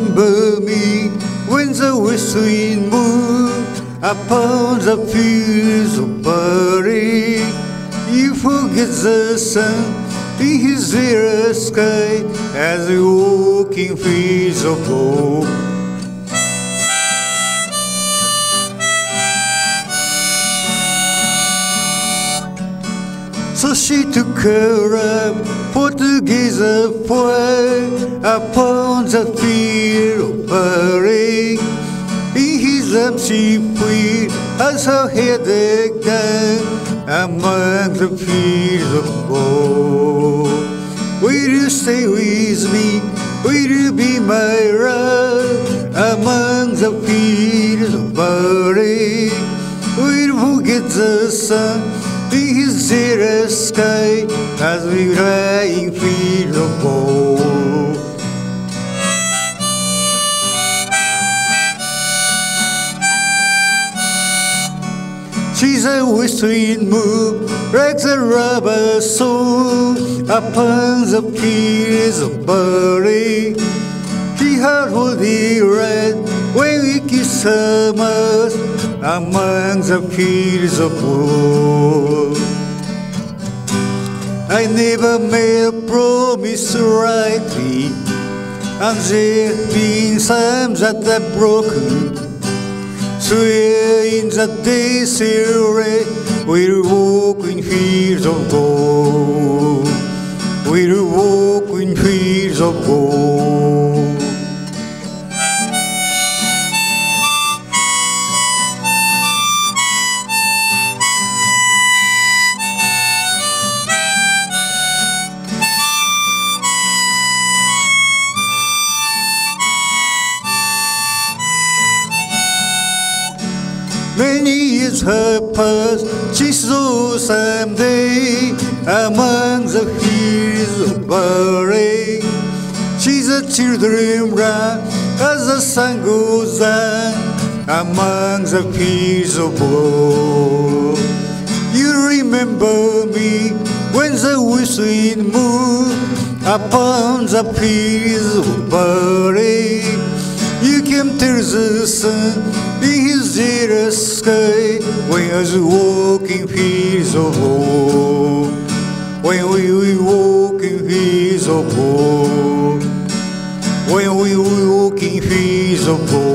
remember me when the west wind moves upon the fields of barley. You forget the sun in his zero sky as we walk in fields of gold. So she took her up, put together fire upon the field of barley. In his arms she freed as her head down among the fields of gold. Will you stay with me? Will you be my love among the fields of barley? Will you forget the sun in his zero sky as we lie in fields of gold? She's a west wind move like the rubber soul upon the fields of barley. She heard what he read when we kissed her mouth among the fields of gold. I never made a promise rightly, and there have been times that I've broken. Swear in the desert we'll walk in fields of gold. We'll walk in fields of gold. Many years have passed, she saw someday among the fields of barley. She's a children run as the sun goes down among the fields of gold. You remember me when the west wind moves upon the fields of barley. You can tell the sun in his zero sky when I was walking fields of gold. When we walk in fields of gold. When we walk in fields of gold.